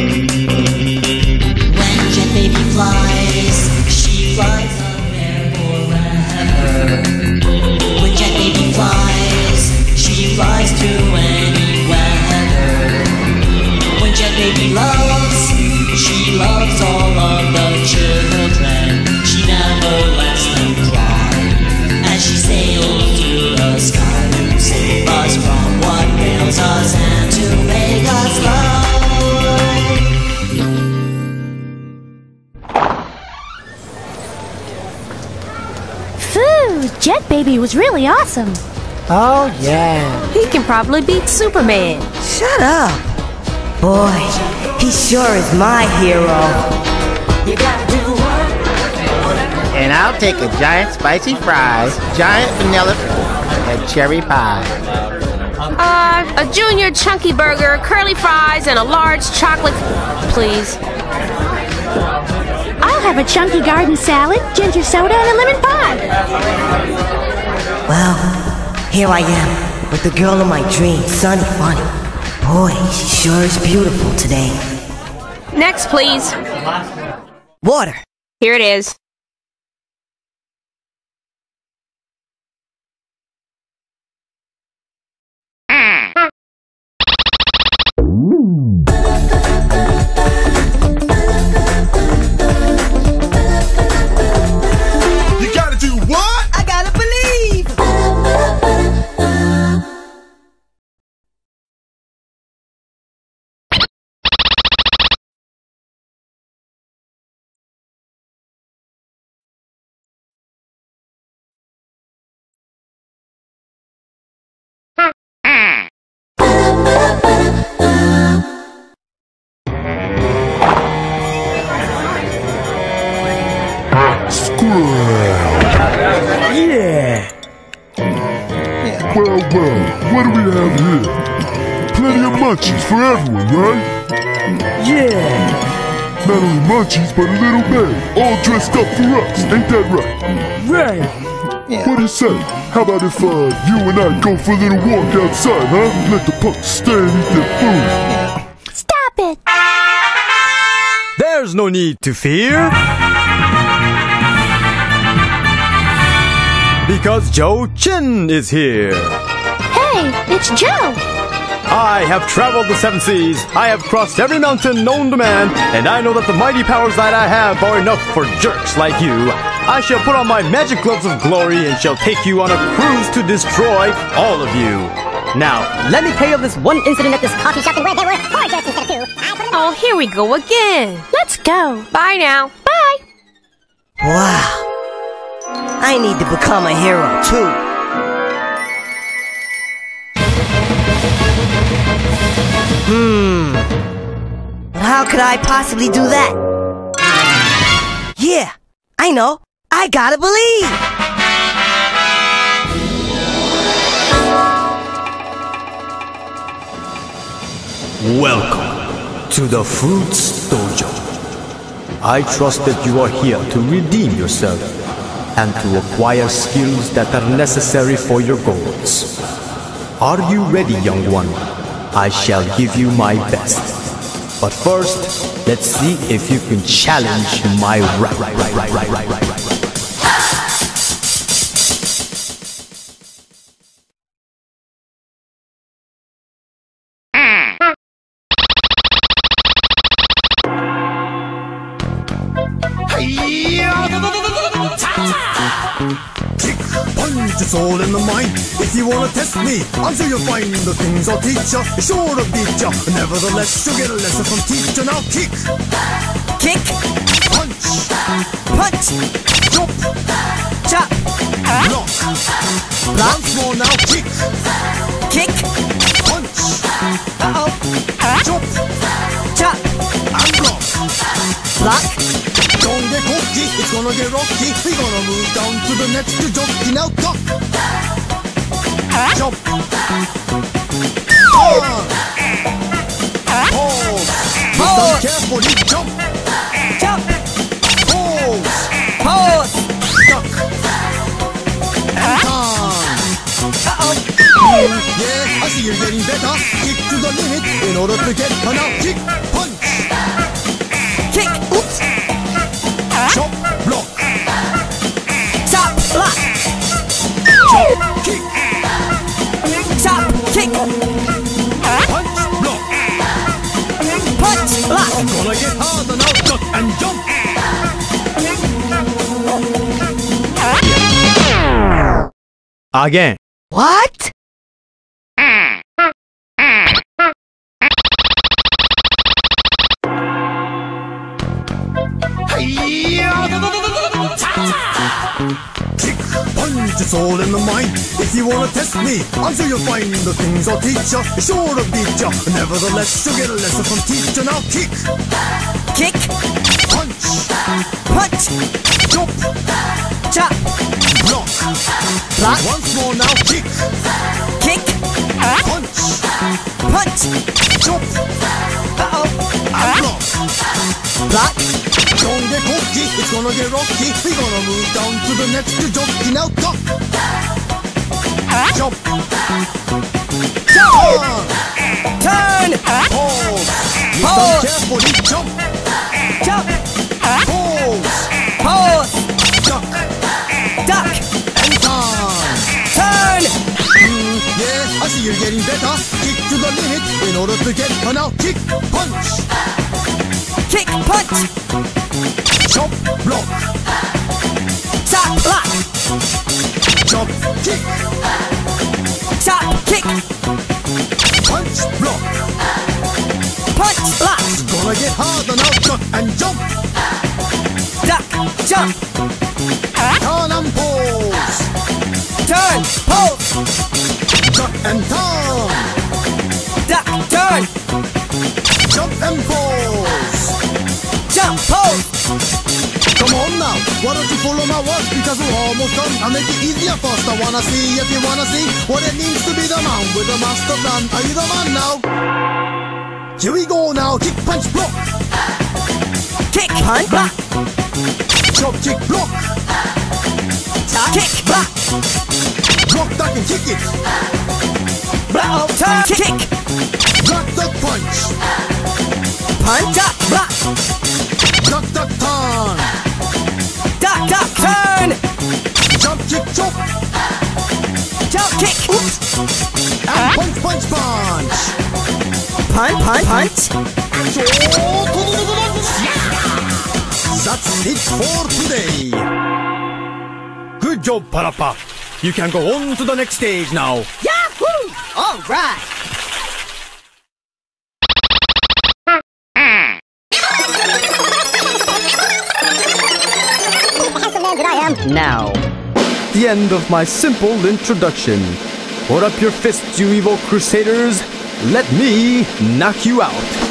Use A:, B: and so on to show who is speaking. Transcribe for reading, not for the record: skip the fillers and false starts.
A: When Jet Baby flies, she flies up there forever. When Jet Baby flies, she flies through any weather. When Jet Baby loves, she loves all of the children. She never lets them cry as she sails through the sky to save us from what ails us and to make us love.
B: Phew, Jet Baby was really awesome.
C: Oh, yeah.
D: He can probably beat Superman.
E: Shut up. Boy, he sure is my hero.
A: You gotta do what?
C: And I'll take a giant spicy fries, giant vanilla and cherry pie.
D: A junior chunky burger, curly fries, and a large chocolate, please.
B: I'll have a chunky garden salad, ginger soda, and a lemon pie.
E: Well, here I am with the girl of my dreams, Sunny Funny. Boy, she sure is beautiful today.
D: Next, please.
E: Water.
D: Here it is.
F: You gotta do what?
E: I gotta believe.
F: Yeah. Well, what do we have here? Plenty of munchies for everyone, right?
E: Yeah.
F: Not only munchies, but a little bag, all dressed up for us, ain't that right?
E: Right.
F: What do you say? How about if you and I go for a little walk outside, huh? Let the punks stay and eat their food.
B: Stop it!
G: There's no need to fear, because Joe Chin is here.
B: Hey, it's Joe.
G: I have traveled the 7 seas, I have crossed every mountain known to man, and I know that the mighty powers that I have are enough for jerks like you. I shall put on my magic gloves of glory and shall take you on a cruise to destroy all of you. Now, let me tell you of this one incident at this coffee shop where there were 4 jerks instead of 2.
D: Oh, here we go again.
B: Let's go.
D: Bye now.
B: Bye.
E: Wow. I need to become a hero, too. But how could I possibly do that? Yeah, I know. I gotta believe.
G: welcome to the Fruits Dojo. I trust that you are here to redeem yourself and to acquire skills that are necessary for your goals. Are you ready, young one? I shall give you my best. But first, let's see if you can challenge my rap.
F: Punch, it's all in the mind. If you wanna test me, I'm sure you'll find the things I'll teach ya. Sure to beat ya. Nevertheless, you'll get a lesson from teacher. Now kick,
E: Kick,
F: punch,
E: punch,
F: jump,
E: chop,
F: block. Once more now, kick,
E: kick,
F: punch,
E: uh-oh,
F: jump,
E: chop,
F: and block.
E: block,
F: Don't get cocky, it's gonna get rocky. We're gonna move down to the next jockey. Now duck, jump, pause, listen carefully, jump,
E: jump,
F: pause,
E: pose,
F: duck, and turn.
E: uh-oh,
F: Yeah, I see you're getting better. Kick to the limit in order to get her now. Kick, punch,
E: Kick. Oops.
F: Chop, block.
E: Chop, block.
F: Chop, kick.
E: Chop, kick.
F: Punch, block.
E: Punch, block.
F: Gonna get harder now. Duck and jump.
G: Again.
E: What?
F: Kick, punch, it's all in the mind. If you wanna test me, I'm sure you'll find the things I'll teach ya. Sure to beat ya. Nevertheless, you'll get a lesson from teacher. Now kick,
E: Kick.
F: punch,
E: Punch.
F: jump,
E: Chop.
F: block.
E: Block.
F: Once more now, kick,
E: Kick.
F: punch,
E: Punch.
F: jump,
E: Uh-oh.
F: and block.
E: Block.
F: Don't get cocky, it's gonna get rocky. We're gonna move down to the next jockey. Now duck, jump,
E: Jump.
F: turn,
E: Turn.
F: pause. Listen
E: Pause.
F: carefully, jump,
E: Jump.
F: pause,
E: Pause.
F: duck,
E: Duck.
F: and turn.
E: Turn.
F: Yeah, I see you're getting better. Kick to the limit in order to get her. Now kick, punch,
E: Kick. Punch.
F: chop, block,
E: Chop. Block.
F: chop, kick,
E: Chop. Kick.
F: punch, block.
E: Punch. Block.
F: Gonna get harder now. Duck and jump,
E: Duck. Jump.
F: turn and pause.
E: Turn. Pose.
F: Duck and turn,
E: Duck. Turn.
F: jump and pause.
E: Jump. Pose.
F: Come on now, why don't you follow my words? Because we're almost done. I'll make it easier first. I wanna see if you wanna see what it means to be the man with the master plan. Are you the man now? Here we go now. Kick, punch, block.
E: Kick. Punch. Block.
F: Chop, kick, block.
E: Kick. Block.
F: Block, duck, and kick it.
E: Block. Turn. Kick.
F: Block, duck, punch.
E: Punch. Duck. Block.
F: Duck, duck, turn.
E: Duck. Duck. Turn.
F: Jump, kick, chop.
E: Jump. Kick. Oops.
F: And punch, punch, punch.
E: Punch. Punch. Punch.
F: That's it for today. Good job, Parappa. You can go on to the next stage now.
E: Yahoo! All right.
H: Now.
G: The end of my simple introduction. Put up your fists, you evil crusaders. Let me knock you out.